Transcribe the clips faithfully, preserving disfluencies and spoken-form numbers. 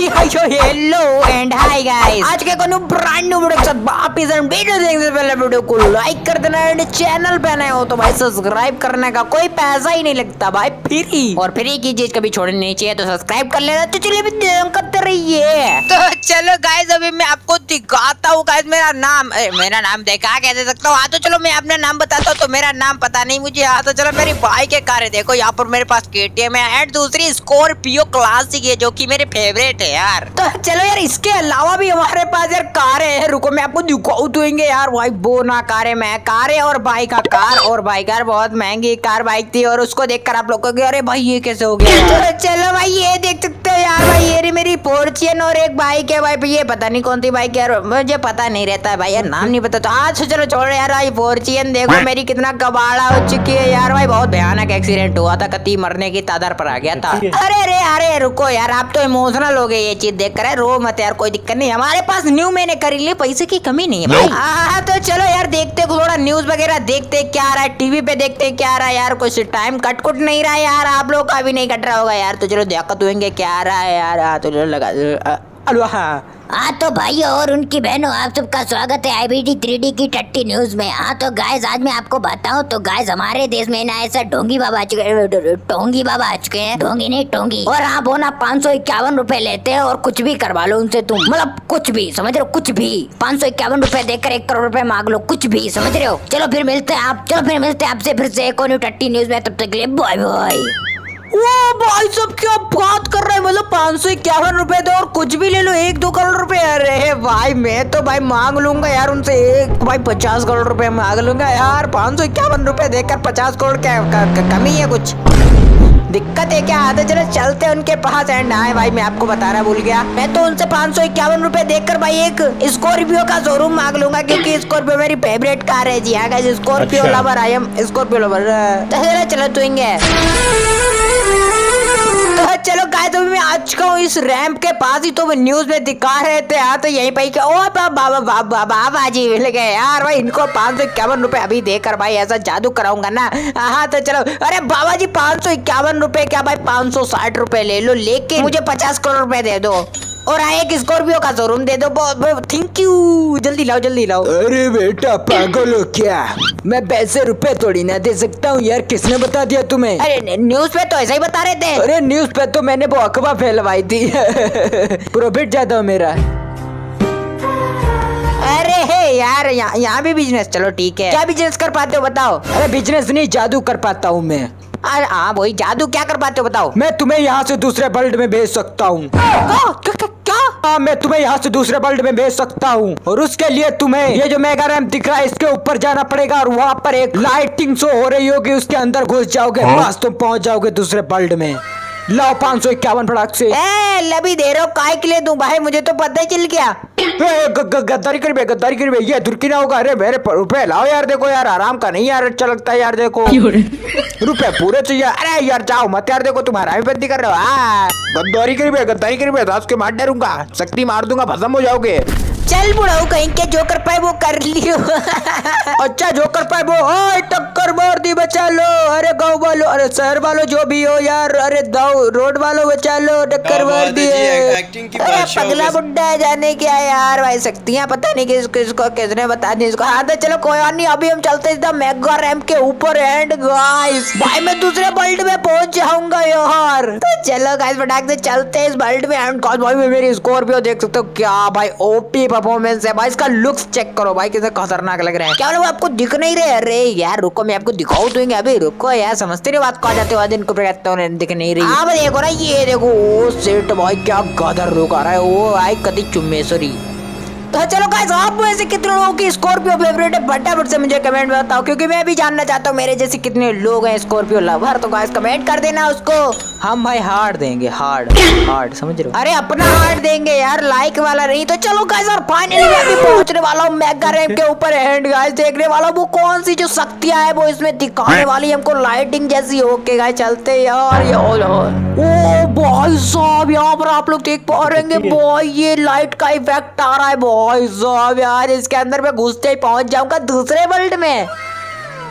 Hello and hi guys, आज के कोनो ब्रांड न्यू वीडियो के साथ वापस हम वीडियो देखने से पहले वीडियो को लाइक कर देना एंड चैनल पे नए हो तो भाई सब्सक्राइब करने का कोई पैसा ही नहीं लगता भाई, फ्री और फ्री की चीज कभी छोड़नी नहीं चाहिए तो सब्सक्राइब कर लेना। तो चलिए करते रहिए। तो चलो गाइस अभी मैं आपको दिखाता हूँ गाइस मेरा नाम ए, मेरा नाम देखा कह दे सकता हूँ। हाँ तो चलो मैं अपना नाम बताता हूँ। तो मेरा नाम पता नहीं मुझे। हाँ तो चलो मेरी बाइक है, कार है, देखो यहाँ पर मेरे पास के टी एम है एंड दूसरी स्कॉर्पियो क्लासिक है जो की मेरे फेवरेट है यार। तो चलो यार इसके अलावा भी हमारे पास यार कार है, रुको मैं आपको दिखाऊं दूंगे यार। भाई वो ना कार है, मैं कार है और बाइक का कार और बाइक यार बहुत महंगी कार बाइक थी और उसको देखकर आप लोग कहोगे अरे भाई ये कैसे हो गया। तो चलो भाई ये देख सकते हो यार भाई ये मेरी फॉर्च्यून और एक बाइक है भाई, ये पता नहीं कौन सी बाइक यार, मुझे पता नहीं रहता है भाई यार, नाम नहीं पता। तो आज चलो छोड़ यार भाई फॉर्च्यून देखो मेरी कितना कबाड़ा हो चुकी है यार भाई, बहुत भयानक एक्सीडेंट हुआ था, कति मरने की तादार पर आ गया था। अरे अरे अरे रुको यार आप तो इमोशनल हो गए ये चीज देख कर, रो मत यार, कोई दिक्कत नहीं, हमारे पास न्यू मैंने कर लिए, पैसे की कमी नहीं है भाई। हाँ तो चलो यार देखते थोड़ा न्यूज वगैरह देखते क्या आ रहा है, टीवी पे देखते क्या आ रहा है यार, कुछ टाइम कट कुट नहीं रहा है यार, आप लोग का भी नहीं कट रहा होगा यार। तो चलो दिक्कत होंगे क्या आ रहा है यार। हाँ तो चलो लगा अलो हाँ हाँ तो भाई और उनकी बहनों आप सबका स्वागत है I B D three D की टट्टी न्यूज में। हाँ तो गाइस आज मैं आपको बताऊं तो गाइस हमारे देश में ना ऐसा ढोंगी बाबा आ चुके हैं, टोंगी बाबा आ चुके हैं, ढोंगी नहीं टोंगी, और आप वो ना पाँच सौ इक्यावन रूपए लेते हैं और कुछ भी करवा लो उनसे, तुम मतलब कुछ भी समझ रहे हो, कुछ भी पाँच सौ इक्यावन रूपए देकर एक करोड़ रूपए मांग लो, कुछ भी समझ रहे हो। चलो फिर मिलते हैं आप चलो फिर मिलते हैं आपसे फिर से एक और टट्टी न्यूज में, तब तक के लिए बाय बाय। वो भाई सब क्या बात कर रहे हैं, मतलब पाँच सौ इक्यावन रुपए दो और कुछ भी ले लो एक दो करोड़ रुपए। अरे भाई मैं तो भाई मांग लूंगा यार उनसे एक भाई पचास करोड़ रुपए मांग लूंगा यार, पाँच सौ इक्यावन रुपए देकर पचास करोड़ क्या कमी है, कुछ दिक्कत है क्या। आते चलो चलते उनके पास एंड आए भाई मैं आपको बताना भूल गया, मैं तो उनसे पाँच सौ इक्यावन रुपए देकर भाई एक स्कॉर्पियो का शोरूम मांग लूंगा क्योंकि स्कॉर्पियो मेरी फेवरेट कार है। जी हाँ Scorpio lover, I am Scorpio lover. चलो तू तो चलो गाइस अभी मैं आ चुका हूँ इस रैंप के पास ही, तो वो न्यूज में दिखा रहे थे। हाँ तो यहीं पे क्या ओ बाबा बाबा बाबा बाबा जी मिल गए यार भाई, इनको पाँच सौ इक्यावन रुपए अभी देकर भाई ऐसा जादू कराऊंगा ना। हाँ तो चलो अरे बाबा जी पाँच सौ इक्यावन रुपए क्या भाई पाँच सौ साठ रुपए ले लो, लेके मुझे पचास करोड़ रुपए दे दो और एक स्कॉर्पियो का शोरूम दे दो। थैंक यू, जल्दी लाओ जल्दी लाओ। अरे बेटा पागल हो क्या, मैं पैसे रुपए थोड़ी ना दे सकता हूँ यार, किसने बता दिया तुम्हें? अरे न्यूज पे तो ऐसा ही बता रहे थे। अरे न्यूज पे तो मैंने वो अखबार फैलवाई थी प्रॉफिट ज्यादा हो मेरा। अरे हे यार यहाँ यहाँ भी बिजनेस, चलो ठीक है, क्या बिजनेस कर पाते हो बताओ? अरे बिजनेस नहीं जादू कर पाता हूँ मैं। अरे हाँ वही जादू, क्या कर पाते हो बताओ? मैं तुम्हें यहाँ से दूसरे वर्ल्ड में भेज सकता हूँ। क्या? हाँ मैं तुम्हें यहाँ से दूसरे वर्ल्ड में भेज सकता हूँ और उसके लिए तुम्हें ये जो मेगा रैंप दिख रहा है इसके ऊपर जाना पड़ेगा और वहाँ पर एक लाइटिंग शो हो रही होगी, उसके अंदर घुस जाओगे बस तुम पहुँच जाओगे दूसरे वर्ल्ड में। लाओ पाँच सौ इक्यावन फटाक से। ए लभी दे रहे हो काय के लिए दूं भाई, मुझे तो पता ही चल गया। गद्दारी कर बे गद्दारी कर बे, ये दुर्की ना होगा। अरे मेरे रुपए लाओ यार, देखो यार आराम का नहीं यार अच्छा लगता है यार, देखो रुपए पूरे चाहिए। अरे यार जाओ मत यार, देखो तुम्हारा भी बंदी कर रहे हो। गद्दारी कर बे गद्दारी कर बे, दास के मार डरूंगा, शक्ति मार दूंगा, भस्म हो जाओगे। चल बुढ़ाऊ कहीं के जो कर पाए वो कर लियो। अच्छा जो कर पाए वो, टक्कर मार दी बचा लो। अरे गाँव वालों अरे शहर वालों जो भी हो यार, अरे दाऊ रोड वालों बचा लो, टक्कर मार दी। पगला बुड्ढा है जाने क्या यार भाई, शक्तियाँ पता नहीं किस किसको किसने बता दी इसको। हाँ तो चलो कोई और नहीं, अभी हम चलते हैं मेगा रैंप के ऊपर एंड गाइस भाई मैं दूसरे वर्ल्ड में पहुंच जाऊंगा यार। तो चलो गाइस फटाक से चलते हैं इस वर्ल्ड में एंड गाइस भाई मेरी स्कॉर्पियो देख सकते हो, क्या भाई ओपी परफॉर्मेंस है भाई, इसका लुक्स चेक करो भाई कितना खतरनाक लग रहा है। क्या वो आपको दिख नहीं रहे? अरे यार रुको मैं आपको दिखाऊं दूंगा, अभी रुको यार, समझते नहीं बात को आ जाते हो दिन को दिख नहीं रही। आप देखो ना ये देखो ओ सेट भाई क्या गदर रुक आ रहा है, वो आई कति चुम्मेश्वरी। तो चलो गाइस आप में से कितने लोगों की स्कॉर्पियो फेवरेट है फटाफट से मुझे कमेंट में बताओ, क्योंकि मैं भी जानना चाहता हूँ मेरे जैसे कितने लोग हैं स्कॉर्पियो लवर। तो गाइस कमेंट कर देना उसको, हम भाई हार्ड देंगे, हार्ड हार्ड समझ रहे हो? अरे अपना हार्ड देंगे यार, लाइक वाला नहीं। तो चलो गाइस और फाइनली मैं अभी पहुंचने वाला हूँ मेगा रैंप के ऊपर एंड गाइस देखने वाला वो कौन सी जो शक्तियां है वो इसमें दिखाने वाली हमको, लाइटिंग जैसी। ओके गाइस चलते यार। ये ओ भाई साहब यहाँ पर आप लोग देख पा रहे हैं भाई ये लाइट का इफेक्ट आ रहा है भाई साहब यार, इसके अंदर मैं घुसते ही पहुंच जाऊंगा दूसरे वर्ल्ड में।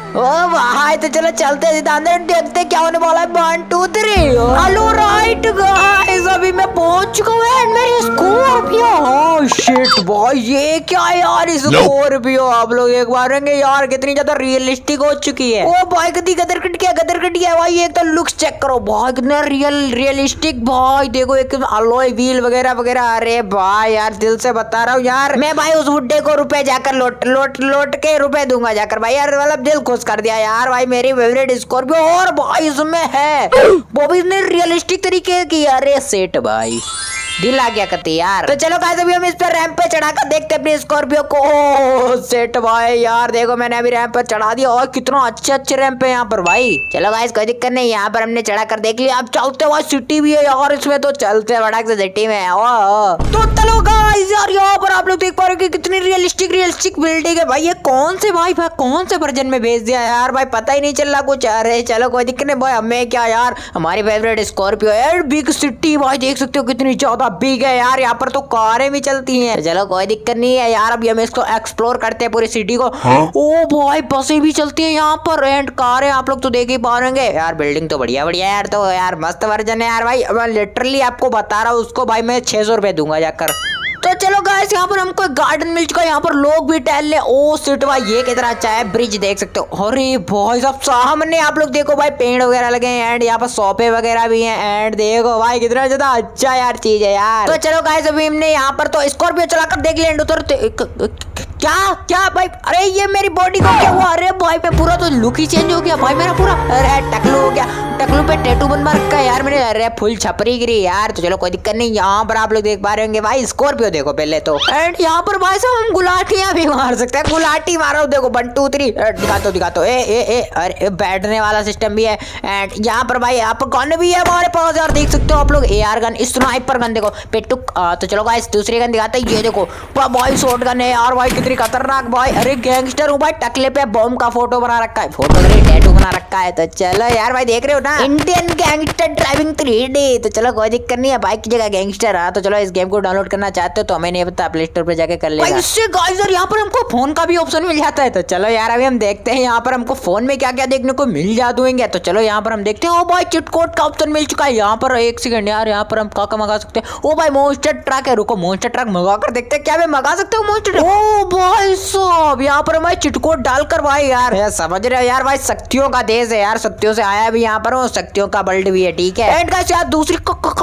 ओ भाई तो चलो चलते हैं सीधा अंदर, देखते क्या होने वाला है। One two three hello right guys, अभी मैं पहुंच चुका हूँ एंड मेरी स्कॉर्पियो। ओह शिट भाई, ये क्या है यार स्कॉर्पियो? आप लोग एक बार रहेंगे यार, कितनी ज्यादा रियलिस्टिक हो चुकी है। ओ भाई कदी गदर कट गया, गदर कट गया भाई। एक तो लुक्स चेक करो भाई, कितना रियल रियलिस्टिक भाई। देखो एक अलॉय व्हील वगैरह वगैरह। अरे भाई यार दिल से बता रहा हूँ यार, मैं भाई उस बुड्ढे को रुपए जाकर लौट लौट लौट के रुपए दूंगा जाकर भाई यार, मतलब दिल खुश कर दिया यार भाई। मेरी फेवरेट स्कॉर्पियो और भाई इसमें है वो भी इतने रियलिस्टिक तरीके की। अरे सेट भाई दिल आ गया कती यार। तो चलो गाइस अभी हम इस पर रैंप पे चढ़ाकर देखते हैं अपनी स्कॉर्पियो को। ओह सेट भाई यार देखो मैंने अभी रैंप पर चढ़ा दिया और कितना अच्छे अच्छे रैंप है यहाँ पर भाई। चलो गाइस कोई दिक्कत नहीं, यहाँ पर हमने चढ़ा कर देख लिया। अब चलते हैं, सिटी भी है यार इसमें, तो चलते हैं फटाक से सिटी में। ओह तो चलो गाइस यार यहाँ पर आप लोग देख पा रहे हो कि कितनी रियलिस्टिक रियलिस्टिक बिल्डिंग है भाई। ये कौन से भाई भाई कौन से वर्जन में भेज दिया यार भाई, पता ही नहीं चल रहा कुछ। अरे चलो कोई दिक्कत नहीं भाई, हमें क्या यार, हमारी फेवरेट स्कॉर्पियो है। बिग सिटी भाई देख सकते हो कितनी ज्यादा बिग है यार, यहाँ पर तो कारें भी चलती हैं। चलो कोई दिक्कत नहीं है यार, अभी हम इसको एक्सप्लोर करते हैं पूरी सिटी को। ओ भाई बसें भी चलती हैं यहाँ पर एंड कारें आप लोग तो देख ही पाएंगे यार। बिल्डिंग तो बढ़िया बढ़िया यार, तो यार मस्त वर्जन है यार भाई। मैं लिटरली आपको बता रहा हूँ, उसको भाई मैं छह सौ रुपए दूंगा जाकर। तो चलो गाइस यहाँ पर हमको एक गार्डन मिल चुका है, यहाँ पर लोग भी टहल ले। ओ सिट भाई ये कितना अच्छा है, ब्रिज देख सकते हो। अरे भाई साहब सामने आप लोग देखो भाई पेड़ वगैरह लगे हैं एंड यहाँ पर सोफे वगैरह भी हैं एंड देखो भाई कितना ज्यादा अच्छा यार चीज है यार। तो चलो गाइस अभी हमने यहाँ पर तो स्कॉर्पियो चलाकर देख लिया। उतर क्या क्या भाई, अरे ये मेरी बॉडी को क्या हुआ? अरे भाई पे पूरा तो लुक ही चेंज हो गया भाई मेरा पूरा। अरे टकलू हो गया, टकलू पे टैटू बनवा रखा है यार मैंने। अरे फुल छपरी गिरी यार। तो चलो कोई दिक्कत नहीं, यहाँ पर आप लोग देख पा रहे होंगे भाई स्कॉर्पियो देखो पहले तो। एंड यहाँ पर भाई साहब हम गुलाटियां भी मार सकते हैं, गुलाटी मारो देखो वन टू थ्री दिखाता दिखाता। ए ए ए अरे बैठने वाला सिस्टम भी है एंड यहाँ पर भाई यहाँ पर गन भी है हमारे पास यार, देख सकते हो आप लोग। A R gun, sniper gun देखो पेटुक। तो चलो गाइस दूसरी गन दिखाता है, ये देखो भाई शॉट गन है यार भाई, कितनी खतरनाक भाई। अरे गैंगस्टर हूँ भाई, टकले पे बॉम्ब का फोटो बना रखा है, फोटो नहीं टैटू बना रखा है। तो चलो यार भाई देख रहे हो ना, Indian gangster driving three D. तो चलो कोई दिक्कत नहीं है, बाइक की जगह गैंगस्टर। हाँ तो चलो इस गेम को डाउनलोड करना चाहते हो तो हमें नहीं पता, प्ले स्टोर पे जाके कर लेगा। इससे गाइस यार यहाँ पर हमको फोन का भी ऑप्शन मिल जाता है। तो चलो यार अभी हम देखते हैं यहाँ पर हमको फोन में क्या क्या देखने को मिल जाते। तो चलो यहाँ पर हम देखते हैं। ओ भाई चिटकोट का ऑप्शन मिल चुका है यहाँ पर। एक सेकंड यार, यहाँ पर हम क्या क्या मंगा सकते हैं? ओ भाई मोस्टर ट्रक है, रुको मोस्टर ट्रक मंगा कर देखते हैं क्या मैं मंगा सकते हो मोस्टर। ओ भाई साहब यहाँ पर मैं चिटकोट डालकर भाई यार, यार समझ रहे हो यार भाई, शक्तियों का देश है यार, शक्तियों से आया भी यहाँ पर हूँ, शक्तियों का बल्ड भी है ठीक है। एंड गाइस यार दूसरी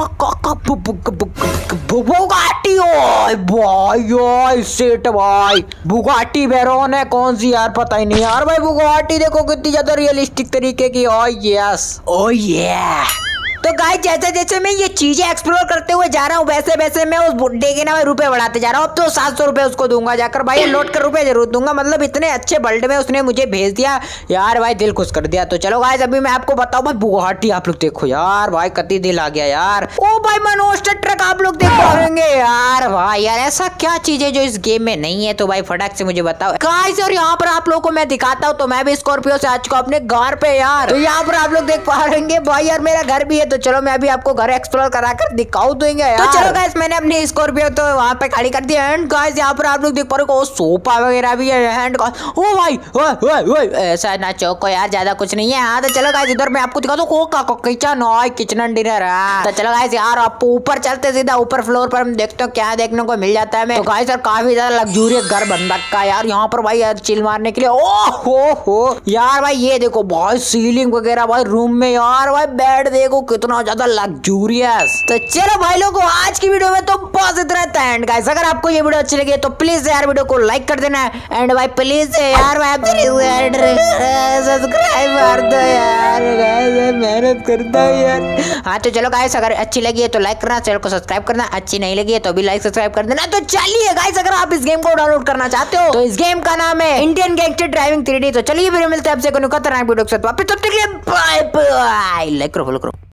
बुगाटी भाई सेट भाई, बुगाटी वेरोन है कौन सी यार पता ही नहीं यार भाई। बुगाटी देखो कितनी ज्यादा रियलिस्टिक तरीके की। ओ यस ओ ये तो गाइस जैसे जैसे मैं ये चीजें एक्सप्लोर करते हुए जा रहा हूँ वैसे वैसे मैं उस बुड्ढे के ना रुपए बढ़ाते जा रहा हूँ। अब तो सात सौ रुपए उसको दूंगा जाकर भाई, लौट कर रुपए जरूर दूंगा। मतलब इतने अच्छे बल्ड में उसने मुझे भेज दिया यार भाई, दिल खुश कर दिया। तो चलो गाइस अभी मैं आपको बताऊँ भाई बुगाटी, आप लोग देखो यार भाई कति दिल आ गया यार। ओ भाई मनोस्टर ट्रक आप लोग देख पाएंगे यार भाई। यार ऐसा क्या चीज है जो इस गेम में नहीं है? तो भाई फटाक से मुझे बताओ गाइस। और यहाँ पर आप लोगों को मैं दिखाता हूँ, तो मैं भी स्कॉर्पियो से आ चुका अपने घर पे यार। तो यहाँ पर आप लोग देख पा रहे भाई यार मेरा घर भी है। तो चलो मैं अभी आपको घर एक्सप्लोर करा कर दिखाऊ दूंगा यार। तो चलो गाइस मैंने अपनी स्कॉर्पियो तो वहाँ पे खड़ी कर दी। एंड गाइस यहाँ पर आप लोग देख पा रहे हो सोफा वगैरह भी है। एंड ओ भाई ओए ओए ओए ऐसा ना चौको यार, ज्यादा कुछ नहीं है। हाँ तो चलो गाइस इधर मैं आपको दिखाता हूँ किचन और किचन डिनर। तो चलो गाइस यार आप ऊपर चलते सीधा ऊपर फ्लोर पर हम देखते हो क्या देखने को मिल जाता है हमें। तो गाइस यार काफी ज्यादा लग्जूरियस घर बन रखा है यार यहाँ पर भाई यार चिल मारने के लिए। ओ हो हो यार भाई ये देखो भाई सीलिंग वगैरह भाई रूम में यार भाई, बेड देखो कितना ज्यादा लग्जूरियस। तो चलो भाई लोगों आज की वीडियो में तो बस इतना था। एंड गाइस अगर आपको ये वीडियो अच्छी लगी तो प्लीज यार वीडियो को लाइक कर देना। एंड भाई प्लीज यार भाई सब्सक्राइब कर दो यार, मेहनत करता हूँ यार। हाँ तो चलो गाइस अगर अच्छी लगी है तो लाइक करना, चैनल को सब्सक्राइब करना, अच्छी नहीं लगी है तो भी लाइक सब्सक्राइब कर देना। तो चलिए गाइस अगर आप इस गेम को डाउनलोड करना चाहते हो तो इस गेम का नाम है Indian gangster driving three D. तो चलिए वीडियो मिलते हैं आपसे कोई खतरनाक वीडियो के साथ वापस, तब तक के लिए बाय बाय। लाइक करो फॉलो करो।